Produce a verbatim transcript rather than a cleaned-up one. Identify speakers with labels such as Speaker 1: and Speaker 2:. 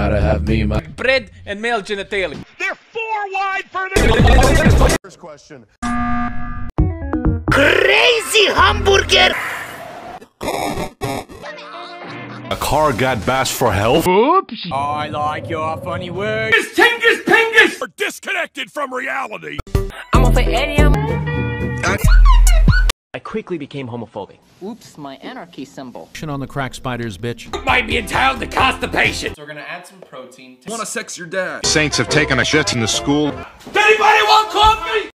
Speaker 1: gotta have me, my
Speaker 2: bread and male genitalia.
Speaker 3: They're four wide for the
Speaker 4: First question.
Speaker 5: Crazy hamburger!
Speaker 6: A car got bashed for health?
Speaker 2: Oops. I like your funny words.
Speaker 3: Tingus Pingus! We're disconnected from reality!
Speaker 7: I'm gonna say Eddie. I quickly became homophobic. Oops, my anarchy symbol.
Speaker 8: On the crack spiders, bitch.
Speaker 3: Might be entitled to constipation!
Speaker 2: So we're gonna add some protein.
Speaker 3: Wanna sex your dad?
Speaker 6: Saints have taken a shit in the school.
Speaker 3: Does anybody want coffee?